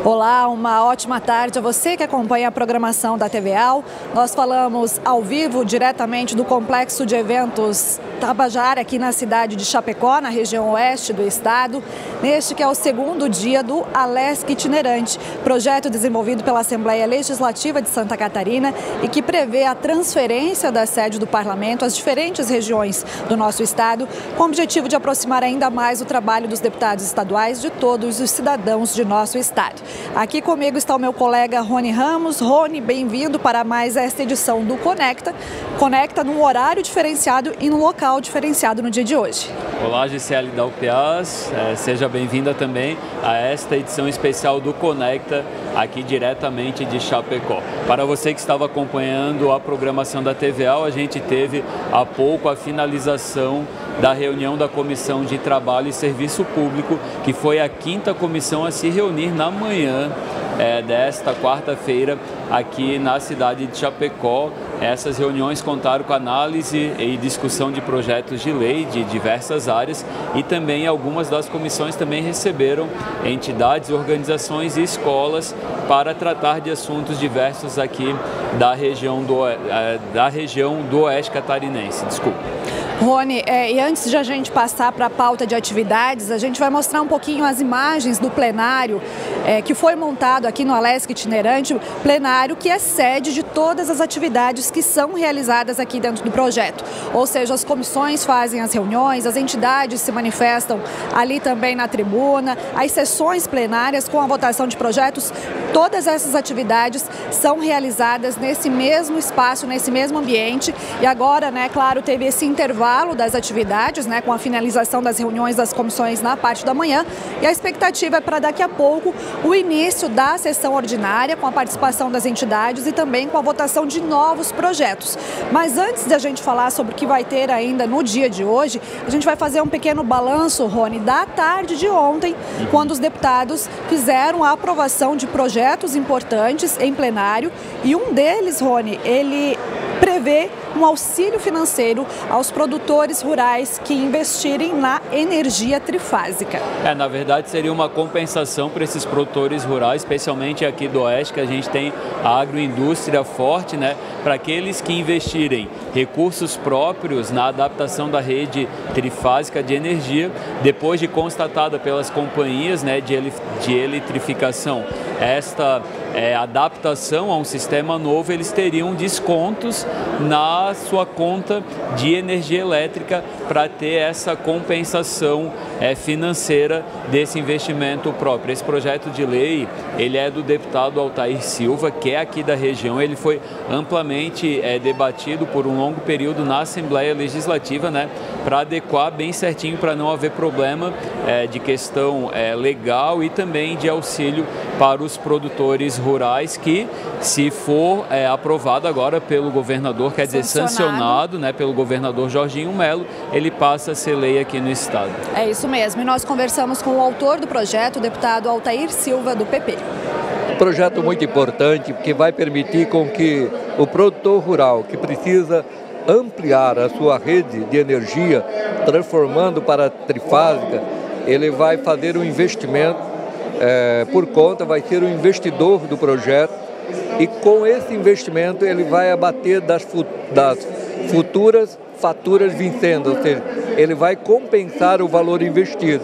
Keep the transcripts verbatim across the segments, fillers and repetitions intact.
Olá, uma ótima tarde a você que acompanha a programação da T V A L. Nós falamos ao vivo diretamente do Complexo de Eventos Tabajara, aqui na cidade de Chapecó, na região oeste do estado, neste que é o segundo dia do Alesc Itinerante, projeto desenvolvido pela Assembleia Legislativa de Santa Catarina e que prevê a transferência da sede do parlamento às diferentes regiões do nosso estado, com o objetivo de aproximar ainda mais o trabalho dos deputados estaduais de todos os cidadãos de nosso estado. Aqui comigo está o meu colega Rony Ramos. Rony, bem-vindo para mais esta edição do Conecta. Conecta num horário diferenciado e num local diferenciado no dia de hoje. Olá, Gisele da U P A S, é, seja bem-vinda também a esta edição especial do Conecta, aqui diretamente de Chapecó. Para você que estava acompanhando a programação da T V A L, a gente teve há pouco a finalização da reunião da Comissão de Trabalho e Serviço Público, que foi a quinta comissão a se reunir na manhã é, desta quarta-feira aqui na cidade de Chapecó. Essas reuniões contaram com análise e discussão de projetos de lei de diversas áreas e também algumas das comissões também receberam entidades, organizações e escolas para tratar de assuntos diversos aqui da região do, da região do Oeste Catarinense. Desculpa. Rony, é, e antes de a gente passar para a pauta de atividades, a gente vai mostrar um pouquinho as imagens do plenário é, que foi montado aqui no Alesc Itinerante, plenário que é sede de todas as atividades que são realizadas aqui dentro do projeto. Ou seja, as comissões fazem as reuniões, as entidades se manifestam ali também na tribuna, as sessões plenárias com a votação de projetos, todas essas atividades são realizadas nesse mesmo espaço, nesse mesmo ambiente. E agora, né, claro, teve esse intervalo das atividades, né, com a finalização das reuniões das comissões na parte da manhã, e a expectativa é para daqui a pouco o início da sessão ordinária com a participação das entidades e também com a votação de novos projetos. Mas antes de a gente falar sobre o que vai ter ainda no dia de hoje, a gente vai fazer um pequeno balanço, Rony, da tarde de ontem, quando os deputados fizeram a aprovação de projetos importantes em plenário, e um deles, Rony, ele prevê um auxílio financeiro aos produtores rurais que investirem na energia trifásica. É, na verdade seria uma compensação para esses produtores rurais, especialmente aqui do Oeste, que a gente tem a agroindústria forte, né? Para aqueles que investirem recursos próprios na adaptação da rede trifásica de energia, depois de constatada pelas companhias, né, de, ele, de eletrificação, esta é, adaptação a um sistema novo, eles teriam descontos na sua conta de energia elétrica para ter essa compensação é, financeira desse investimento próprio. Esse projeto de lei, ele é do deputado Altair Silva, que é aqui da região. Ele foi amplamente é, debatido por um longo período na Assembleia Legislativa, né, para adequar bem certinho, para não haver problema é, de questão é, legal e também de auxílio para os produtores rurais, que, se for é, aprovado agora pelo governador, quer dizer, sancionado, né, pelo governador Jorginho Melo, ele passa a ser lei aqui no estado. É isso mesmo, e nós conversamos com o autor do projeto, o deputado Altair Silva, do P P. Um projeto muito importante, porque vai permitir com que o produtor rural, que precisa ampliar a sua rede de energia, transformando para a trifásica, ele vai fazer um investimento É, por conta, vai ser o investidor do projeto, e com esse investimento ele vai abater das, fu das futuras faturas vincendo, ou seja, ele vai compensar o valor investido.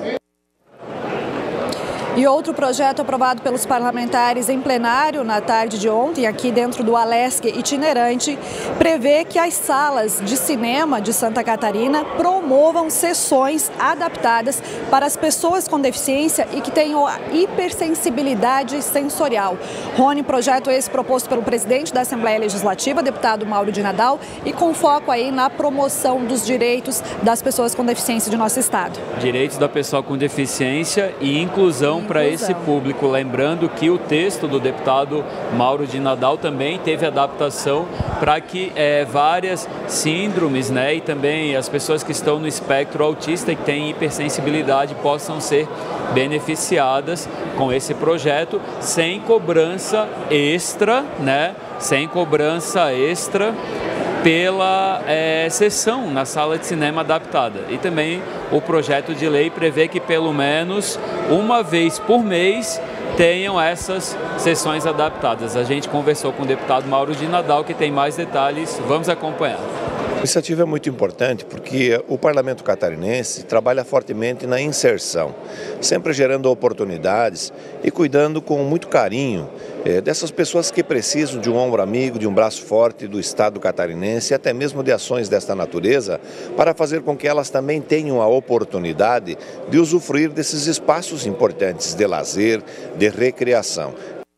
E outro projeto aprovado pelos parlamentares em plenário na tarde de ontem, aqui dentro do Alesc Itinerante, prevê que as salas de cinema de Santa Catarina promovam sessões adaptadas para as pessoas com deficiência e que tenham a hipersensibilidade sensorial. Rony, projeto esse proposto pelo presidente da Assembleia Legislativa, deputado Mauro de Nadal, e com foco aí na promoção dos direitos das pessoas com deficiência de nosso estado. Direitos da pessoa com deficiência e inclusão para esse público. Lembrando que o texto do deputado Mauro de Nadal também teve adaptação para que é, várias síndromes, né, e também as pessoas que estão no espectro autista e que têm hipersensibilidade possam ser beneficiadas com esse projeto sem cobrança extra, né, sem cobrança extra pela é, sessão na sala de cinema adaptada. E também o projeto de lei prevê que pelo menos uma vez por mês tenham essas sessões adaptadas. A gente conversou com o deputado Mauro de Nadal, que tem mais detalhes. Vamos acompanhar. A iniciativa é muito importante porque o Parlamento Catarinense trabalha fortemente na inserção, sempre gerando oportunidades e cuidando com muito carinho eh, dessas pessoas que precisam de um ombro amigo, de um braço forte do Estado catarinense e até mesmo de ações desta natureza para fazer com que elas também tenham a oportunidade de usufruir desses espaços importantes de lazer, de recreação.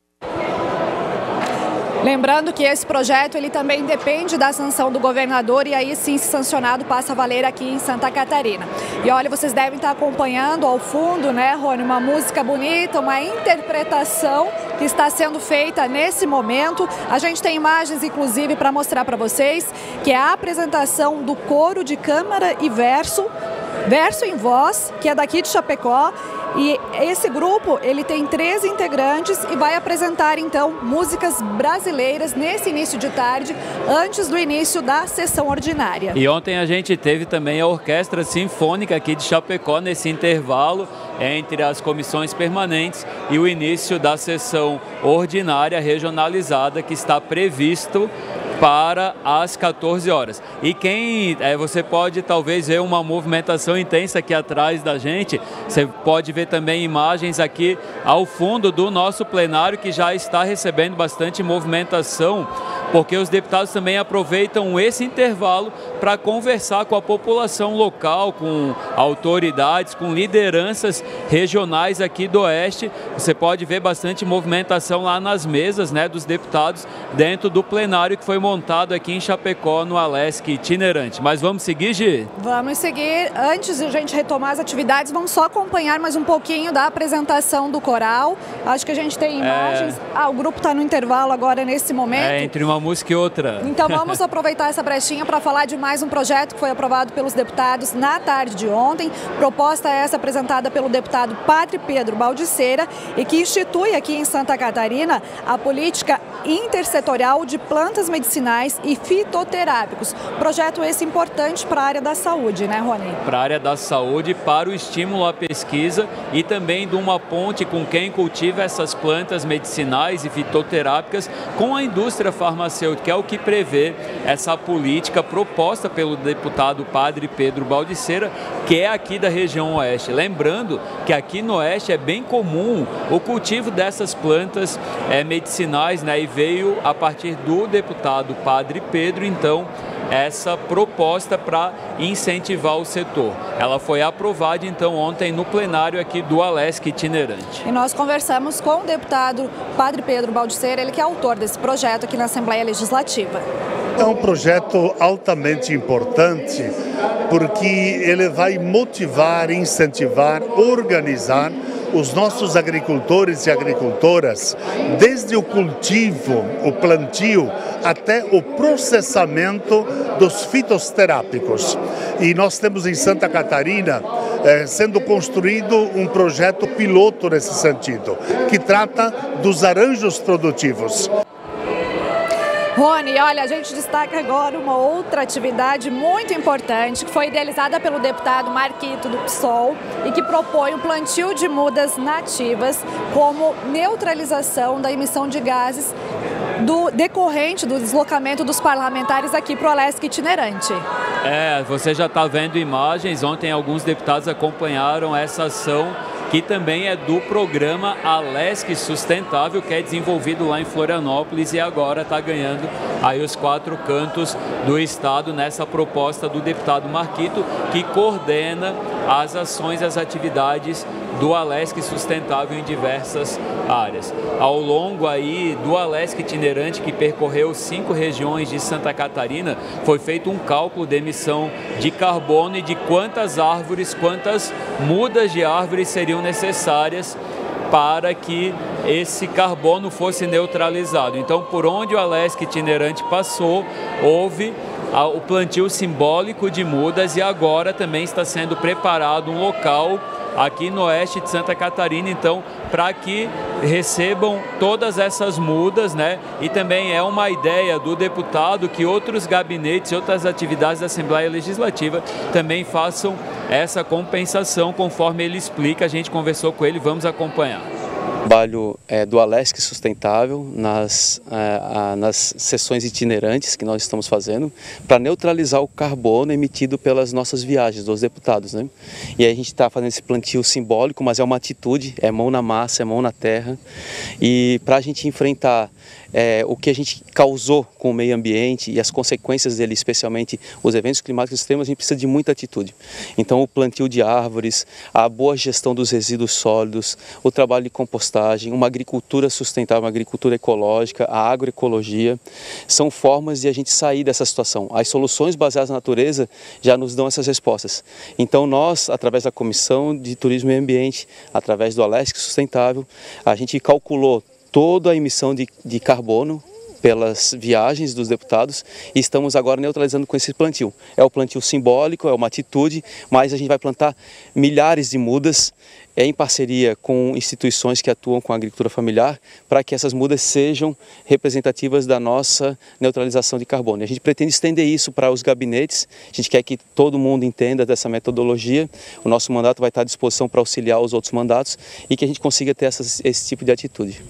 Lembrando que esse projeto ele também depende da sanção do governador e aí sim, se sancionado, passa a valer aqui em Santa Catarina. E olha, vocês devem estar acompanhando ao fundo, né, Rony, uma música bonita, uma interpretação que está sendo feita nesse momento. A gente tem imagens, inclusive, para mostrar para vocês, que é a apresentação do coro de câmara e verso, verso em voz, que é daqui de Chapecó. E esse grupo, ele tem treze integrantes e vai apresentar, então, músicas brasileiras nesse início de tarde, antes do início da sessão ordinária. E ontem a gente teve também a Orquestra Sinfônica aqui de Chapecó, nesse intervalo entre as comissões permanentes e o início da sessão ordinária regionalizada, que está previsto para as quatorze horas. E quem, é, você pode talvez ver uma movimentação intensa aqui atrás da gente, você pode ver também imagens aqui ao fundo do nosso plenário, que já está recebendo bastante movimentação, porque os deputados também aproveitam esse intervalo para conversar com a população local, com autoridades, com lideranças regionais aqui do Oeste. Você pode ver bastante movimentação lá nas mesas, né, dos deputados dentro do plenário que foi montado aqui em Chapecó, no Alesc itinerante. Mas vamos seguir, Gi? Vamos seguir. Antes de a gente retomar as atividades, vamos só acompanhar mais um pouquinho da apresentação do coral. Acho que a gente tem imagens. É... Ah, o grupo está no intervalo agora nesse momento. É, entre uma música e outra. Então vamos aproveitar essa brechinha para falar de mais um projeto que foi aprovado pelos deputados na tarde de ontem. Proposta essa apresentada pelo deputado Padre Pedro Baldiceira e que institui aqui em Santa Catarina a política intersetorial de plantas medicinais e fitoterápicos. Projeto esse importante para a área da saúde, né, Rony? Para a área da saúde, para o estímulo à pesquisa e também de uma ponte com quem cultiva essas plantas medicinais e fitoterápicas com a indústria farmacêutica, que é o que prevê essa política proposta pelo deputado Padre Pedro Baldiceira, que é aqui da região Oeste. Lembrando que aqui no Oeste é bem comum o cultivo dessas plantas é, medicinais, né, e veio a partir do deputado Padre Pedro, então, essa proposta para incentivar o setor. Ela foi aprovada, então, ontem no plenário aqui do Alesc itinerante. E nós conversamos com o deputado Padre Pedro Baldiceira, ele que é autor desse projeto aqui na Assembleia Legislativa. É um projeto altamente importante porque ele vai motivar, incentivar, organizar os nossos agricultores e agricultoras, desde o cultivo, o plantio, até o processamento dos fitoterápicos. E nós temos em Santa Catarina eh, sendo construído um projeto piloto nesse sentido, que trata dos arranjos produtivos. Rony, olha, a gente destaca agora uma outra atividade muito importante que foi idealizada pelo deputado Marquito do P SOL e que propõe o plantio de mudas nativas como neutralização da emissão de gases do decorrente do deslocamento dos parlamentares aqui para o Alesc itinerante. É, você já está vendo imagens, ontem alguns deputados acompanharam essa ação que também é do programa Alesc Sustentável, que é desenvolvido lá em Florianópolis e agora está ganhando aí os quatro cantos do estado nessa proposta do deputado Marquito, que coordena as ações e as atividades do Alesc Sustentável em diversas áreas. Ao longo aí do Alesc itinerante, que percorreu cinco regiões de Santa Catarina, foi feito um cálculo de emissão de carbono e de quantas árvores, quantas mudas de árvores seriam necessárias para que esse carbono fosse neutralizado. Então, por onde o Alesc itinerante passou, houve o plantio simbólico de mudas e agora também está sendo preparado um local aqui no oeste de Santa Catarina, então, para que recebam todas essas mudas, né? E também é uma ideia do deputado que outros gabinetes e outras atividades da Assembleia Legislativa também façam essa compensação, conforme ele explica. A gente conversou com ele, vamos acompanhar. trabalho é, do Alesc Sustentável nas, é, nas sessões itinerantes que nós estamos fazendo para neutralizar o carbono emitido pelas nossas viagens dos deputados, né? E aí a gente está fazendo esse plantio simbólico, mas é uma atitude, é mão na massa, é mão na terra, e para a gente enfrentar É, o que a gente causou com o meio ambiente e as consequências dele, especialmente os eventos climáticos extremos, a gente precisa de muita atitude. Então o plantio de árvores, a boa gestão dos resíduos sólidos, o trabalho de compostagem, uma agricultura sustentável, uma agricultura ecológica, a agroecologia, são formas de a gente sair dessa situação. As soluções baseadas na natureza já nos dão essas respostas. Então nós, através da Comissão de Turismo e Ambiente, através do Alesc Sustentável, a gente calculou toda a emissão de, de carbono pelas viagens dos deputados e estamos agora neutralizando com esse plantio. É o plantio simbólico, é uma atitude, mas a gente vai plantar milhares de mudas em parceria com instituições que atuam com a agricultura familiar para que essas mudas sejam representativas da nossa neutralização de carbono. E a gente pretende estender isso para os gabinetes, a gente quer que todo mundo entenda dessa metodologia, o nosso mandato vai estar à disposição para auxiliar os outros mandatos e que a gente consiga ter essas, esse tipo de atitude.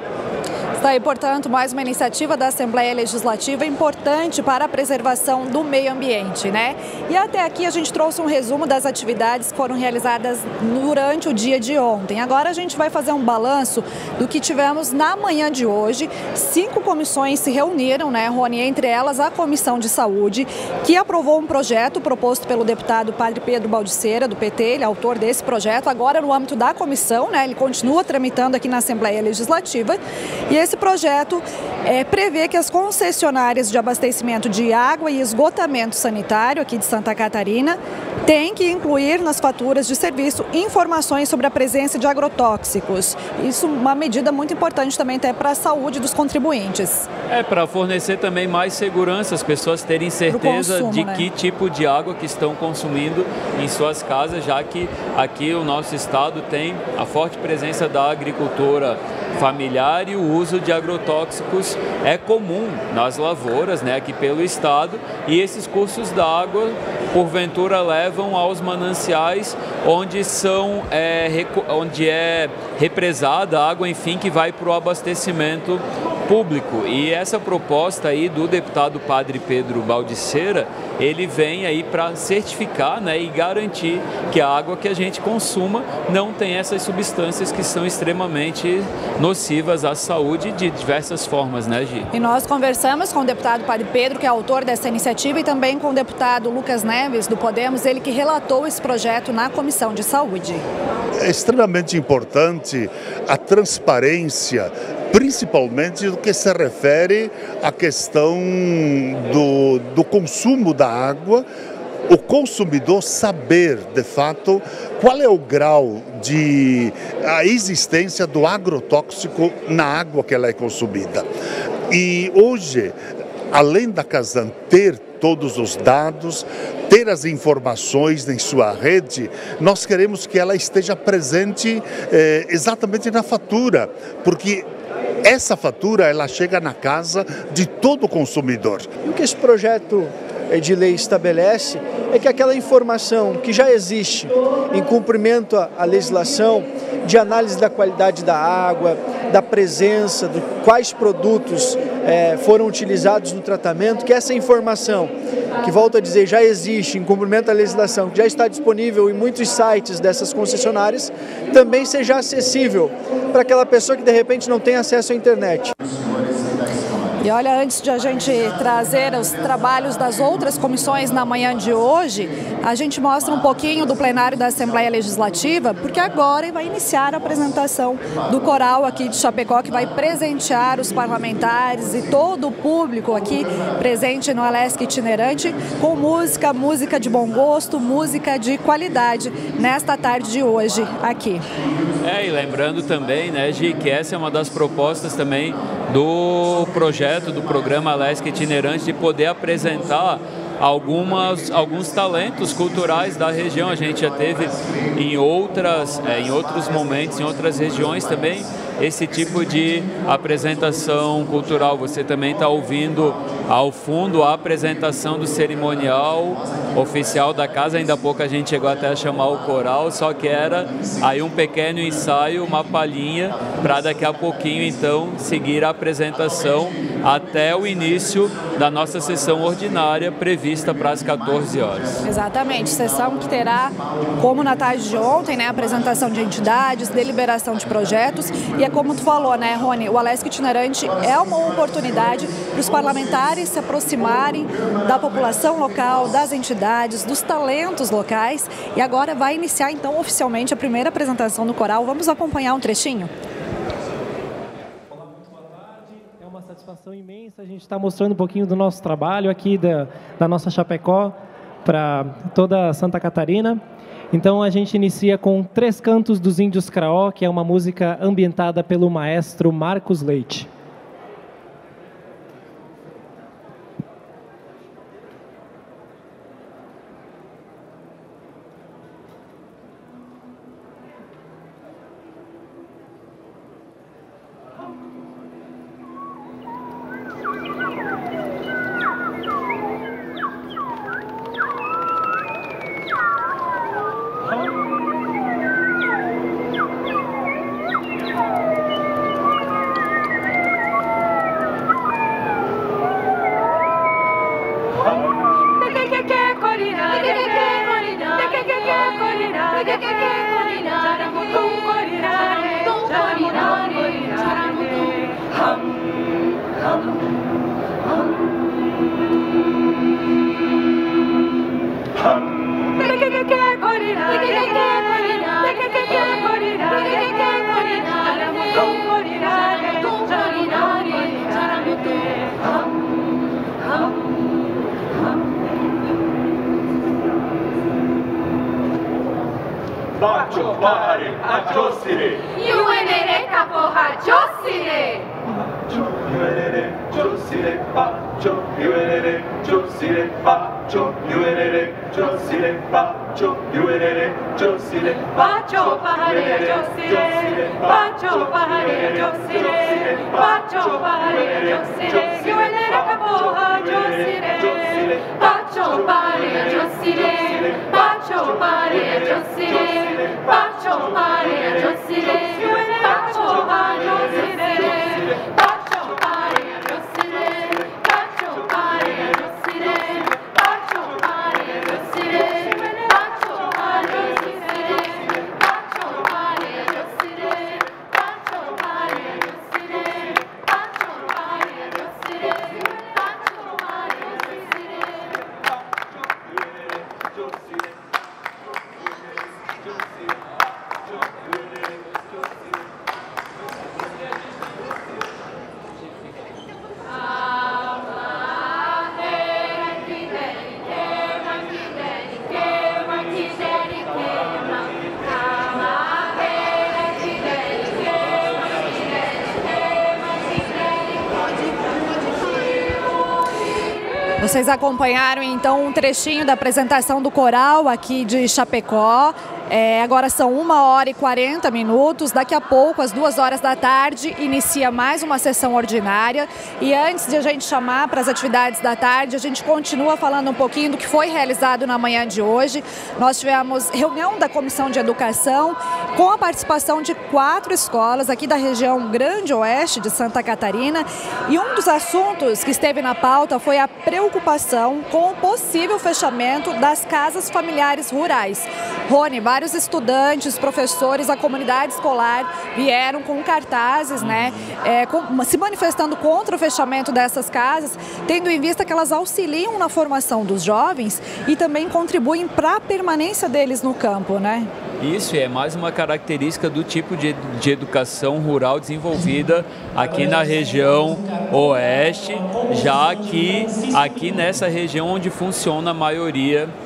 Está aí, portanto, mais uma iniciativa da Assembleia Legislativa importante para a preservação do meio ambiente, né? E até aqui a gente trouxe um resumo das atividades que foram realizadas durante o dia de ontem. Agora a gente vai fazer um balanço do que tivemos na manhã de hoje. Cinco comissões se reuniram, né, Rony? Entre elas a Comissão de Saúde, que aprovou um projeto proposto pelo deputado Padre Pedro Baldiceira, do P T, ele é autor desse projeto, agora no âmbito da comissão, né? Ele continua tramitando aqui na Assembleia Legislativa. E esse projeto é, prevê que as concessionárias de abastecimento de água e esgotamento sanitário aqui de Santa Catarina têm que incluir nas faturas de serviço informações sobre a presença de agrotóxicos. Isso é uma medida muito importante também até para a saúde dos contribuintes. É, para fornecer também mais segurança, as pessoas terem certeza consumo, de né? que tipo de água que estão consumindo em suas casas, já que aqui o nosso estado tem a forte presença da agricultura familiar e o uso de agrotóxicos é comum nas lavouras, né, aqui pelo estado, e esses cursos d'água porventura levam aos mananciais onde são é, onde é represada a água, enfim, que vai para o abastecimento público. E essa proposta aí do deputado Padre Pedro Baldiceira, ele vem aí para certificar, né, e garantir que a água que a gente consuma não tem essas substâncias que são extremamente nocivas à saúde de diversas formas, né, Gi? E nós conversamos com o deputado Padre Pedro, que é autor dessa iniciativa, e também com o deputado Lucas Neves, do Podemos, ele que relatou esse projeto na Comissão de Saúde. É extremamente importante a transparência, principalmente no que se refere à questão do, do consumo da água, o consumidor saber, de fato, qual é o grau de a existência do agrotóxico na água que ela é consumida. E hoje, além da Casan ter todos os dados, ter as informações em sua rede, nós queremos que ela esteja presente eh, exatamente na fatura, porque essa fatura ela chega na casa de todo consumidor. E o que esse projeto de lei estabelece é que aquela informação que já existe em cumprimento à legislação de análise da qualidade da água, da presença, de quais produtos é, foram utilizados no tratamento, que essa informação, que volto a dizer, já existe em cumprimento à legislação, que já está disponível em muitos sites dessas concessionárias, também seja acessível para aquela pessoa que de repente não tem acesso à internet. E olha, antes de a gente trazer os trabalhos das outras comissões na manhã de hoje, a gente mostra um pouquinho do plenário da Assembleia Legislativa, porque agora vai iniciar a apresentação do coral aqui de Chapecó, que vai presentear os parlamentares e todo o público aqui presente no Alesc Itinerante com música, música de bom gosto, música de qualidade nesta tarde de hoje aqui. É, e lembrando também, né, Gi, que essa é uma das propostas também do projeto, do programa Alesc Itinerante, de poder apresentar algumas, alguns talentos culturais da região. A gente já teve em, outras, é, em outros momentos, em outras regiões também, esse tipo de apresentação cultural. Você também está ouvindo ao fundo a apresentação do cerimonial oficial da casa. Ainda há pouco a gente chegou até a chamar o coral, só que era aí um pequeno ensaio, uma palhinha, para daqui a pouquinho então seguir a apresentação até o início da nossa sessão ordinária prevista para as quatorze horas. Exatamente, sessão que terá, como na tarde de ontem, né, apresentação de entidades, deliberação de projetos, e é como tu falou, né, Rony, o Alesc Itinerante é uma oportunidade para os parlamentares se aproximarem da população local, das entidades, dos talentos locais, e agora vai iniciar então oficialmente a primeira apresentação do coral. Vamos acompanhar um trechinho? Olá, muito boa tarde. É uma satisfação imensa a gente estar mostrando um pouquinho do nosso trabalho aqui da, da nossa Chapecó para toda Santa Catarina. Então a gente inicia com Três Cantos dos Índios Craó, que é uma música ambientada pelo maestro Marcos Leite. Bacho pare achosire. Yuenere kapoha chosire. Yuenere chosire bacho. Yuenere chosire bacho. Yuenere chosire bacho. Yuenere chosire bacho pahare chosire. Bacho pahare chosire. Bacho pahare chosire. Yuenere kapoha chosire. Bacho pahare chosire. Bacho pahare chosire. Bacho pare chosire, bacho pare chosire, bacho pare chosire, bacho pare chosire, bacho pare chosire, bacho pare chosire, bacho pare chosire, bacho pare chosire, bacho pare chosire, bacho pare chosire. Vocês acompanharam então um trechinho da apresentação do coral aqui de Chapecó. É, agora são uma hora e quarenta minutos, daqui a pouco, às duas horas da tarde, inicia mais uma sessão ordinária. E antes de a gente chamar para as atividades da tarde, a gente continua falando um pouquinho do que foi realizado na manhã de hoje. Nós tivemos reunião da Comissão de Educação com a participação de quatro escolas aqui da região Grande Oeste de Santa Catarina. E um dos assuntos que esteve na pauta foi a preocupação com o possível fechamento das casas familiares rurais. Rony, vários estudantes, professores, a comunidade escolar vieram com cartazes, né, é, com, se manifestando contra o fechamento dessas casas, tendo em vista que elas auxiliam na formação dos jovens e também contribuem para a permanência deles no campo, né? Isso é mais uma característica do tipo de, de educação rural desenvolvida aqui na região oeste, já que aqui nessa região onde funciona a maioria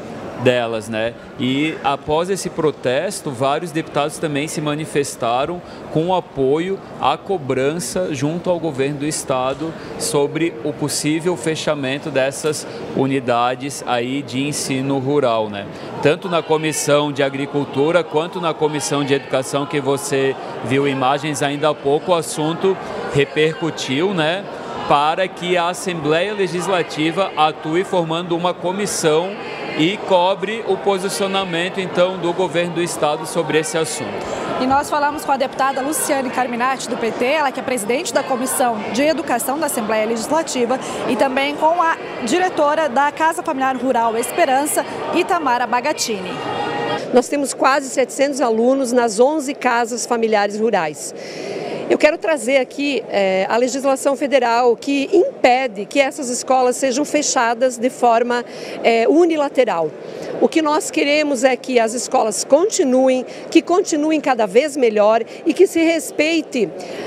delas, né? E após esse protesto, vários deputados também se manifestaram com apoio à cobrança junto ao governo do estado sobre o possível fechamento dessas unidades aí de ensino rural, né? Tanto na Comissão de Agricultura quanto na Comissão de Educação, que você viu imagens ainda há pouco, o assunto repercutiu, né? Para que a Assembleia Legislativa atue formando uma comissão e cobre o posicionamento, então, do governo do estado sobre esse assunto. E nós falamos com a deputada Luciane Carminati, do P T, ela que é presidente da Comissão de Educação da Assembleia Legislativa, e também com a diretora da Casa Familiar Rural Esperança, Itamara Bagatini. Nós temos quase setecentos alunos nas onze casas familiares rurais. Eu quero trazer aqui é, a legislação federal que impede que essas escolas sejam fechadas de forma é, unilateral. O que nós queremos é que as escolas continuem, que continuem cada vez melhor e que se respeite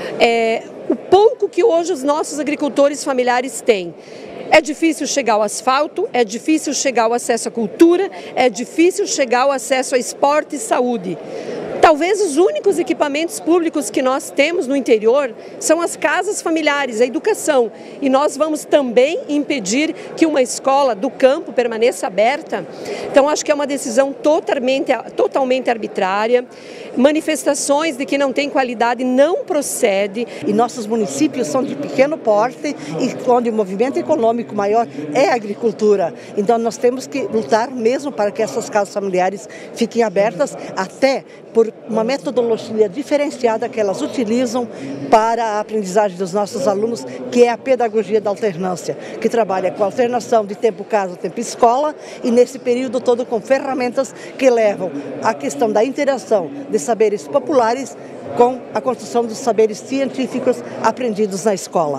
é, o pouco que hoje os nossos agricultores familiares têm. É difícil chegar ao asfalto, é difícil chegar ao acesso à cultura, é difícil chegar ao acesso a esporte e saúde. Talvez os únicos equipamentos públicos que nós temos no interior são as casas familiares, a educação. E nós vamos também impedir que uma escola do campo permaneça aberta. Então, acho que é uma decisão totalmente, totalmente arbitrária. Manifestações de que não tem qualidade não procede. E nossos municípios são de pequeno porte e onde o movimento econômico maior é a agricultura. Então, nós temos que lutar mesmo para que essas casas familiares fiquem abertas, até por uma metodologia diferenciada que elas utilizam para a aprendizagem dos nossos alunos, que é a pedagogia da alternância, que trabalha com a alternação de tempo casa, tempo escola, e nesse período todo com ferramentas que levam à questão da interação de saberes populares com a construção dos saberes científicos aprendidos na escola.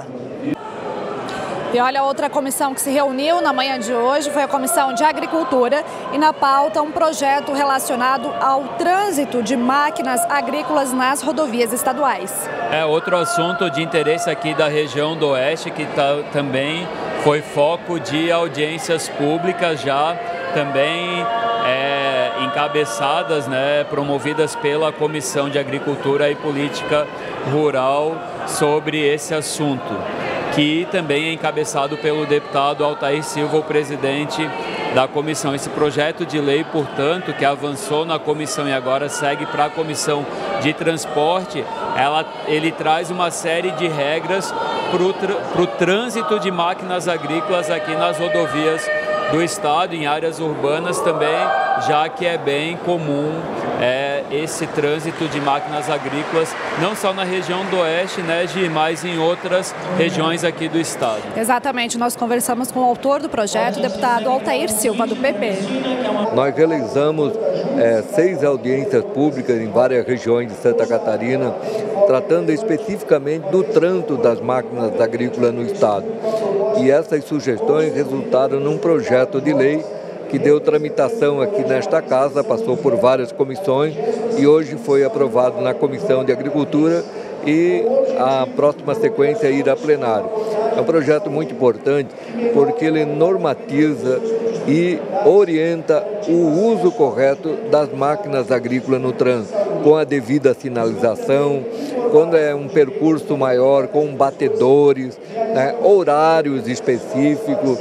E olha, outra comissão que se reuniu na manhã de hoje foi a Comissão de Agricultura, e na pauta um projeto relacionado ao trânsito de máquinas agrícolas nas rodovias estaduais. É outro assunto de interesse aqui da região do Oeste, que tá, também foi foco de audiências públicas já também é, encabeçadas, né, promovidas pela Comissão de Agricultura e Política Rural sobre esse assunto, que também é encabeçado pelo deputado Altair Silva, o presidente da comissão. Esse projeto de lei, portanto, que avançou na comissão e agora segue para a Comissão de Transporte, ela, ele traz uma série de regras para o trânsito de máquinas agrícolas aqui nas rodovias do estado, em áreas urbanas também, já que é bem comum é, esse trânsito de máquinas agrícolas, não só na região do Oeste, né, Gi, mas em outras regiões aqui do estado. Exatamente, nós conversamos com o autor do projeto, o deputado Altair Silva, do P P. Nós realizamos é, seis audiências públicas em várias regiões de Santa Catarina, tratando especificamente do trânsito das máquinas agrícolas no estado. E essas sugestões resultaram num projeto de lei que deu tramitação aqui nesta casa, passou por várias comissões e hoje foi aprovado na Comissão de Agricultura e a próxima sequência irá a plenário. É um projeto muito importante porque ele normatiza e orienta o uso correto das máquinas agrícolas no trânsito, com a devida sinalização, quando é um percurso maior, com batedores, né, horários específicos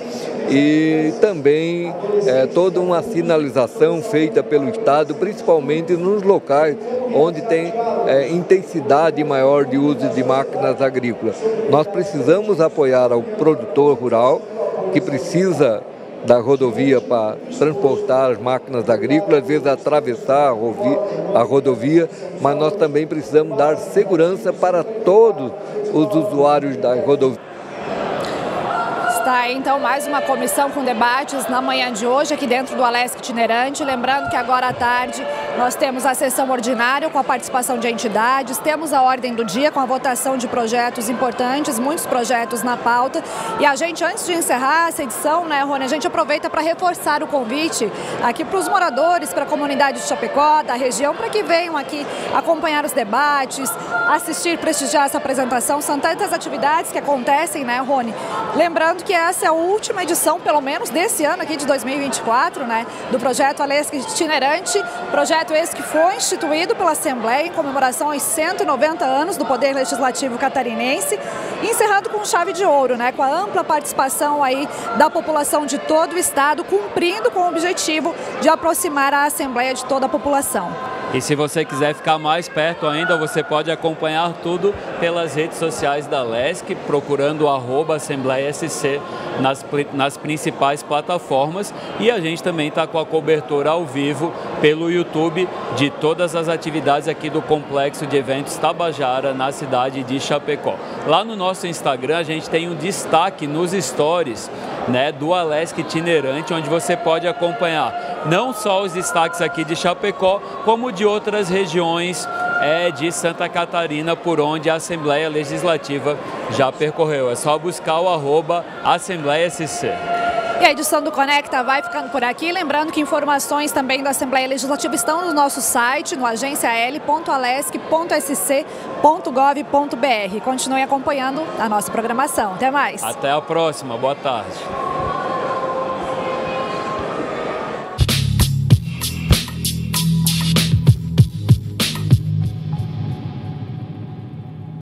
e também é, toda uma sinalização feita pelo Estado, principalmente nos locais onde tem é, intensidade maior de uso de máquinas agrícolas. Nós precisamos apoiar ao produtor rural, que precisa da rodovia para transportar as máquinas agrícolas, às vezes atravessar a rodovia, mas nós também precisamos dar segurança para todos os usuários da rodovia. Está aí, então, mais uma comissão com debates na manhã de hoje aqui dentro do Alesc Itinerante. Lembrando que agora à tarde nós temos a sessão ordinária com a participação de entidades, temos a ordem do dia com a votação de projetos importantes, muitos projetos na pauta. E a gente, antes de encerrar essa edição, né, Rony, a gente aproveita para reforçar o convite aqui para os moradores, para a comunidade de Chapecó, da região, para que venham aqui acompanhar os debates, assistir, prestigiar essa apresentação. São tantas atividades que acontecem, né, Rony? Lembrando que essa é a última edição, pelo menos desse ano aqui de dois mil e vinte e quatro, né, do projeto Alesc Itinerante, projeto esse que foi instituído pela Assembleia em comemoração aos cento e noventa anos do Poder Legislativo catarinense, encerrado com chave de ouro, né, com a ampla participação aí da população de todo o estado, cumprindo com o objetivo de aproximar a Assembleia de toda a população. E se você quiser ficar mais perto ainda, você pode acompanhar tudo pelas redes sociais da Alesc, procurando o arroba Assembleia S C nas, nas principais plataformas. E a gente também está com a cobertura ao vivo pelo YouTube de todas as atividades aqui do Complexo de Eventos Tabajara, na cidade de Chapecó. Lá no nosso Instagram a gente tem um destaque nos stories, né, do Alesc Itinerante, onde você pode acompanhar não só os destaques aqui de Chapecó, como de outras regiões é, de Santa Catarina, por onde a Assembleia Legislativa já percorreu. É só buscar o arroba Assembleia S C. E a edição do Conecta vai ficando por aqui. Lembrando que informações também da Assembleia Legislativa estão no nosso site, no agência l ponto alesc ponto s c ponto gov ponto b r. Continue acompanhando a nossa programação. Até mais. Até a próxima. Boa tarde.